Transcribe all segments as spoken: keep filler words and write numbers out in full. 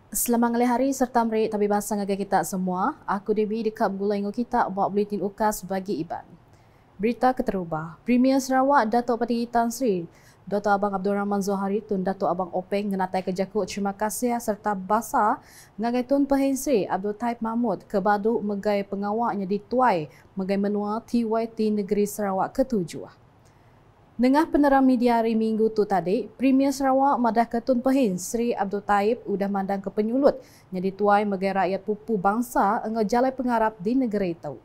Selamat ngalih hari serta merik tapi bahasa ngagai kita semua. Aku Debbie dekat Bulango kita buat buletin ukas bagi Iban. Berita keterubah. Premier Sarawak Datuk Patinggi Tan Sri Dato' Abang Abdul Rahman Zohari Tun Dato' Abang Openg ngenatai kejakut terima kasih serta basa ngagai Tun Pehin Sri Abdul Taib Mahmud kebadu megai pengawaknya di Tuai megai menua T Y T Negeri Sarawak ketujuh. Nengah peneram media hari Minggu tu tadi, Premier Sarawak madah Ketun Pehin Sri Abdul Taib udah mandang ke penyulut jadi tuai megai rakyat pupu bangsa engau jalai pengarap di negeri itu.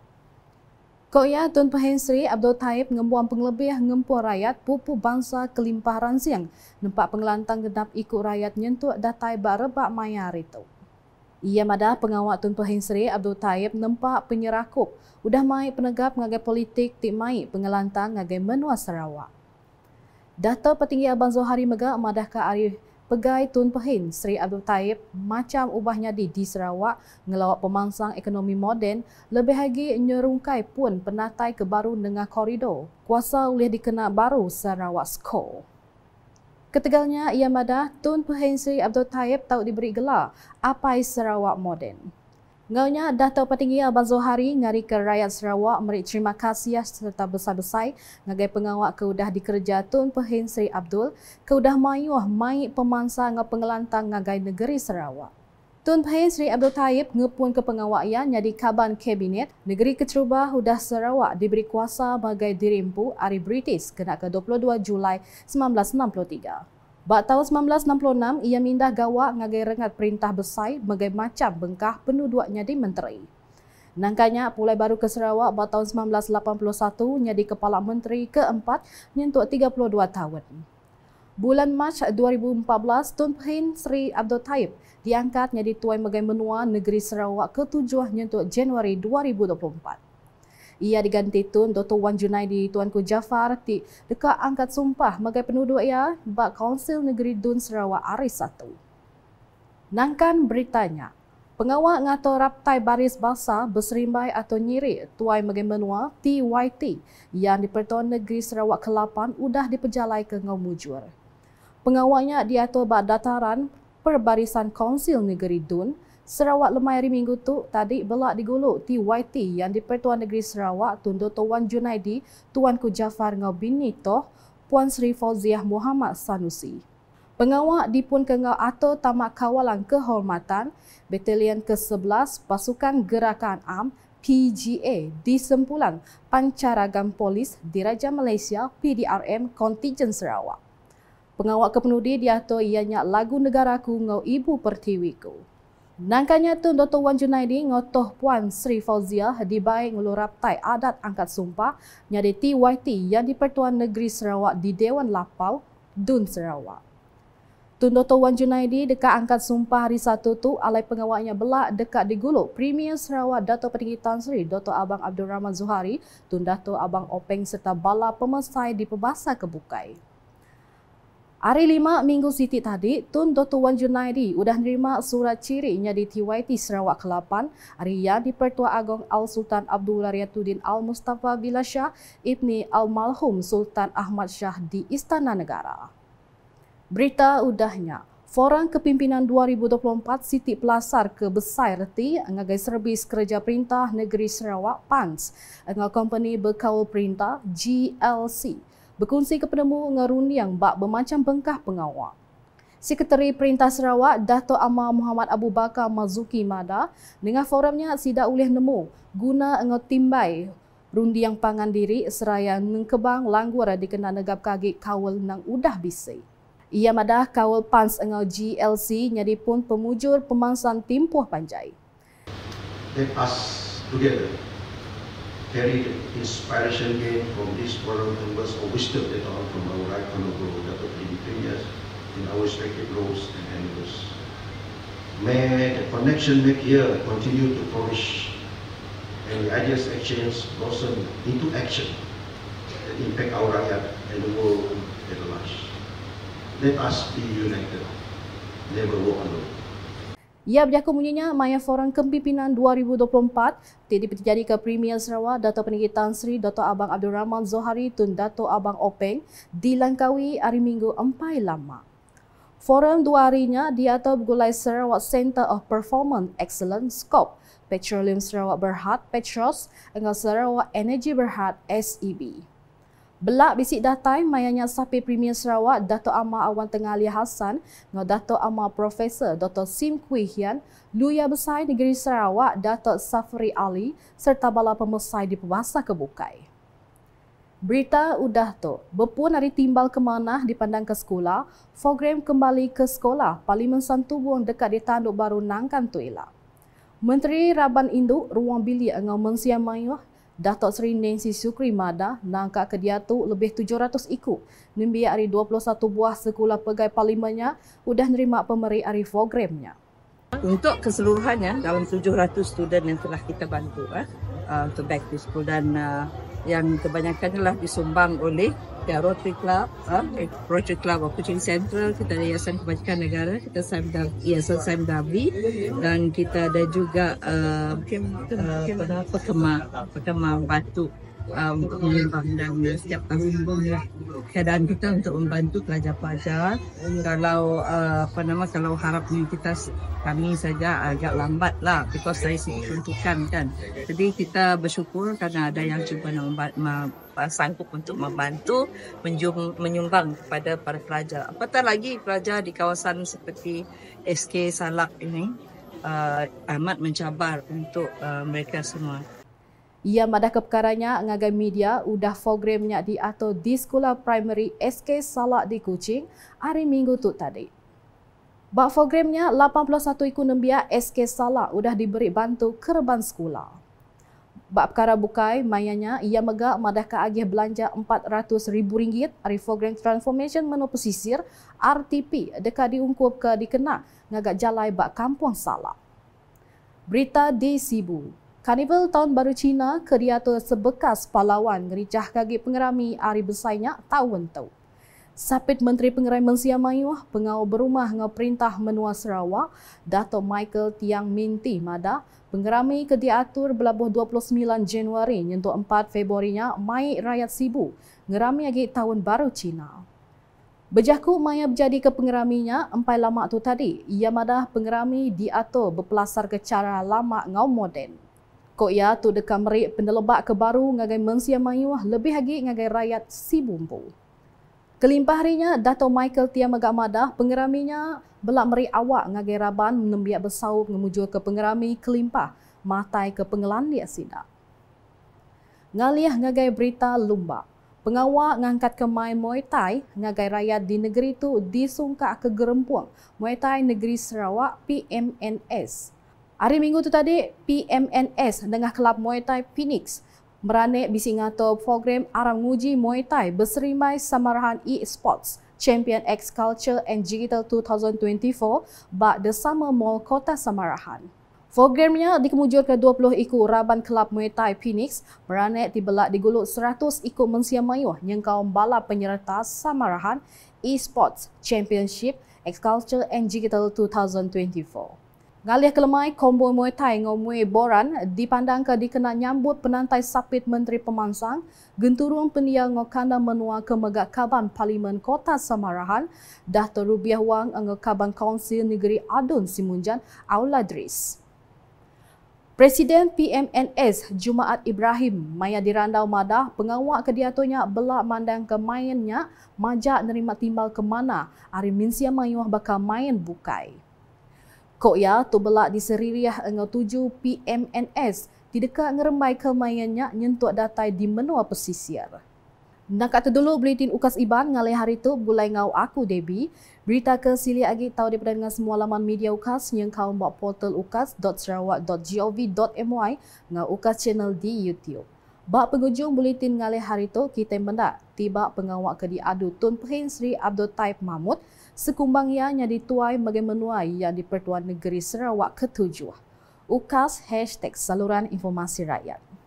Koya Tun Pehin Sri Abdul Taib ngembuang penglebih ngempuan rakyat pupu bangsa kelimpah ransiang nampak pengelantang genap ikut rakyat nyentuk datai barebak mayar itu. Ia madah pengawak Tun Pehin Sri Abdul Taib nampak penyerakup udah mai penegap ngagai politik tik mai pengelantang ngagai menua Sarawak. Dato' Patinggi Abang Zohari Mega madah ke Arif Pegai Tun Pehin Sri Abdul Taib macam ubahnya di di Sarawak ngelawak pemangsang ekonomi moden lebih lagi nyerungkai pun penatai ke baru dengan koridor kuasa oleh dikena baru Sarawak Score. Ketegalnya ia madah Tun Pehin Sri Abdul Taib tahu diberi gelar Apai Sarawak Moden. Ngaunya Dato' Patinggi Abang Zohari ngari ke rakyat Sarawak meri terima kasih serta besar-besar ngagai pengawak keudah dikerja Tun Pehin Sri Abdul keudah mayuh mai pemangsa ngau pengelantang ngagai negeri Sarawak. Tun Pehin Sri Abdul Taib ngepun ke pengawak ia jadi kaban kabinet negeri keterubah udah Sarawak diberi kuasa bagai dirimpu hari British kena ke dua puluh dua Julai seribu sembilan ratus enam puluh tiga. Bak tahun seribu sembilan ratus enam puluh enam, ia mindah gawak ngagai rengat perintah besar bagai macam bengkah penuduknya di menteri. Nangkanya pulai baru ke Sarawak bak tahun seribu sembilan ratus lapan puluh satu jadi Kepala Menteri keempat nyentuk tiga puluh dua tahun. Bulan Mac dua ribu empat belas, Tun Pehin Sri Abdul Taib diangkat jadi Tuan Megai Menua Negeri Sarawak ketujuh nyentuk Januari dua ribu dua puluh empat. Ia diganti Tun Doktor Wan Junaidi Tuanku Jafar ti dekat angkat sumpah sebagai penduduk ia bak Kaunsil Negeri Dun Sarawak Hari satu. Nangkan beritanya, pengawak ngatur raptai baris basa berserimbai atau nyiri tuai megai menua T Y T yang di Pertuan Negeri Sarawak ke lapan udah diperjalai ke ngau mujur. Pengawaknya diatur bak dataran perbarisan Kaunsil Negeri Dun Sarawak lemai hari Minggu tu tadi belak diguluk T Y T yang di Pertuan Negeri Sarawak Tun Doktor Wan Junaidi Tuanku Jafar ngau bini toh Puan Sri Fauziah Muhammad Sanusi. Pengawak dipun ke ngau atur tamak kawalan kehormatan Batalion ke sebelas Pasukan Gerakan Am P G A di Sempulan Pancaragam Polis Diraja Malaysia P D R M Kontijen Sarawak. Pengawak kepenudi diatur ianya lagu negaraku ngau ibu pertiwiku. Nangkanya Tun Doktor Wan Junaidi ngotoh Puan Sri Fauziah dibaik nguluraptai adat angkat sumpah nyadi T Y T yang di Pertuan Negeri Sarawak di Dewan Lapau, Dun Sarawak. Tun Doktor Wan Junaidi dekat angkat sumpah hari satu tu alai pengawaknya belak dekat diguluk Premier Sarawak Dato' Patinggi Tan Sri Doktor Abang Abdul Rahman Zohari, Tun Dato' Abang Openg serta bala pemesai di Pebasa Kebukai. Hari lima Minggu Siti tadi, Tun Doktor Wan Junaidi udah nerima surat cirinya di T Y T Sarawak ke lapan hari yang di Pertua Agong Al-Sultan Abdul Riyatuddin Al-Mustafa Billah Shah Ibni Al-Malhum Sultan Ahmad Shah di Istana Negara. Berita udahnya, Forum Kepimpinan dua ribu dua puluh empat Siti Pelasar ke Besar Reti ngagai Servis Kerja Perintah Negeri Sarawak P A N S ngau Company Berkawal Perintah G L C. Berkongsi ke penemu ngerundiang bak bermacam bengkah pengawak. Sekretari Perintah Sarawak Dato' Amar Muhammad Abu Bakar Mazuki Mada dengan forumnya sidak ulih nemu guna engau timbai rundiang pangan diri seraya nengkebang langgur dikena negap kagik kawal nang udah bisai. Ia madah kawal P A N S engau G L C nyadi pun pemujur pemangsan timpuh panjai. Let us together carry the inspiration gained from this forum and words of wisdom that are from our right honorable Dato' Patinggi Premiers in our respective roles and handles. May the connection made here continue to flourish and the ideas exchange blossom into action that impact our rakyat and the world at large. Let us be united, never walk alone. Ia berjaku bunyinya Maya Forum Kepimpinan dua ribu dua puluh empat jadi terjadi ke Premier Sarawak Dato' Patinggi Tan Sri Doktor Abang Abdul Rahman Zohari Tun Dato' Abang Openg dilangkaui hari Minggu empat lama. Forum dua harinya diatur bergulai Sarawak Centre of Performance Excellence Skop, Petroleum Sarawak Berhad Petros dengan Sarawak Energy Berhad S E B. Belak bisik datai mayanya Sapi Premier Sarawak Dato' Amar Awan Tengah Ali Hassan dengan Dato' Amar Profesor Doktor Sim Kui Hian, Luya Besar Negeri Sarawak Dato' Safri Ali serta bala pemesai di Pembahasa Kebukai. Berita udah tu, berpun hari timbal kemanah dipandang ke sekolah, program kembali ke sekolah, Parlimen Santubong dekat di Tanduk Baru Nangkan Tuila. Menteri Raban Induk Ruang Bilik dengan Mensia Mayuh, Datuk Seri Nancy Sukri Mada, nangka ke dia tu lebih tujuh ratus ikut. Nembiak hari dua puluh satu buah sekolah pegawai parlimennya, udah nerima pemeri hari programnya. Untuk keseluruhannya, dalam tujuh ratus student yang telah kita bantu eh, uh, untuk back to school dan uh, yang kebanyakannya lah disumbang oleh ya, Rotary Club, uh, Rotary Club of Kuching Central, kita ada Yayasan Kebajikan Negara, kita Saim Yayasan Saim Dabi dan kita ada juga uh, uh, Pekemar, Pekemar Batu um, untuk menyumbang dan setiap tahun keadaan kita untuk membantu pelajar-pelajar. Kalau uh, apa nama kalau harap kita kami saja agak lambat lah because dari segi peruntukan kan. Jadi kita bersyukur kerana ada yang cuba nak sanggup untuk membantu menyumbang kepada para pelajar. Apatah lagi pelajar di kawasan seperti S K Salak ini uh, amat mencabar untuk uh, mereka semua. Ia madah ke perkaranya ngagai media udah programnya diatur di sekolah primary S K Salak di Kuching hari Minggu tu tadi. Bak programnya lapan puluh satu ikut nembiak S K Salak udah diberi bantu kerban sekolah. Bak perkara bukai mayanya ia megak madah ke agih belanja empat ratus ribu ringgit hari program transformation menu pesisir R T P dekat diungkup ke dikena ngagak jalai bak kampung Salak. Berita di Sibu. Karnival Tahun Baru Cina ke diatur sebekas pahlawan ngericah kaki pengerami hari besarnya tahun tu. Sapit Menteri Pengerai Mensia Mayuh, pengawal berumah dengan Perintah Menua Sarawak, Datuk Michael Tiang Minti Mada, pengerami ke diatur belabuh dua puluh sembilan Januari nyentuh empat Februarinya mai rakyat Sibu, ngerami lagi Tahun Baru Cina. Berjaku maya berjadi ke pengeraminya, empai lama tu tadi, ia madah pengerami diatur berpelasar ke cara lama ngau moden. Kok ia tu dekat merik pendelebak ke baru ngagai Mensia Mayuh lebih lagi ngagai rakyat Sibumbu. Kelimpah harinya, Dato' Michael Tiang Megak Madah, pengeraminya belak meri awak ngagai Raban menembiak bersaup ngemujur ke pengerami kelimpah, matai ke pengelan dia sidak. Ngaliah ngagai berita lumba. Pengawak ngangkat ke main Muay Thai ngagai rakyat di negeri tu disungkak ke gerempuang Muay Thai Negeri Sarawak P M N S. Hari Minggu tu tadi, P M N S dengan kelab Muay Thai Phoenix meranik bisi ngatur program aram nguji Muay Thai berserimai samarahan e-sports Champion X Culture and Digital dua ribu dua puluh empat bak The Summer Mall Kota Samarahan. Programnya dikemujur ke dua puluh ikut Raban Kelab Muay Thai Phoenix meranik dibelak diguluk seratus ikut Mensia Mayuh yang kaum bala penyerta samarahan e-sports Championship X Culture and Digital dua ribu dua puluh empat. Ngaliah kelemai kombo Muay Thai ngau Muay Boran dipandang ke dikena nyambut penantai Sapit Menteri Pemansang, genturung pendia ngau kanda menua ke megak Kaban Parlimen Kota Samarahan, Dato' Rubiah Wang ngau Kaban Kaunsil Negeri Adun Simunjan, Auladris. Presiden P M N S Jumaat Ibrahim maya dirandau madah pengawak kediaturnya belak mandang ke mainnya majak nerima timbal ke mana hari Mensia Mayuh bakal main bukai. Kok ya tu belak di seririah engau tuju P M N S di dekat ngerembai kemayannya nyentuk datai di menua pesisir. Nak kata dulu buletin ukas Iban ngalih hari tu bulai ngau aku Debbie. Berita ke sili agi tahu daripada dengan semua laman media ukas yang kau buat portal ukas dot sarawak dot gov dot my ngau ukas channel di YouTube. Bak penghujung buletin ngalih hari tu kita mendak tiba pengawak ke diadu Tun Pehin Sri Abdul Taib Mahmud sekumbang ianya dituai bagi menuai yang di Pertuan Negeri Sarawak ketujuh. Ukas hashtag saluran informasi rakyat.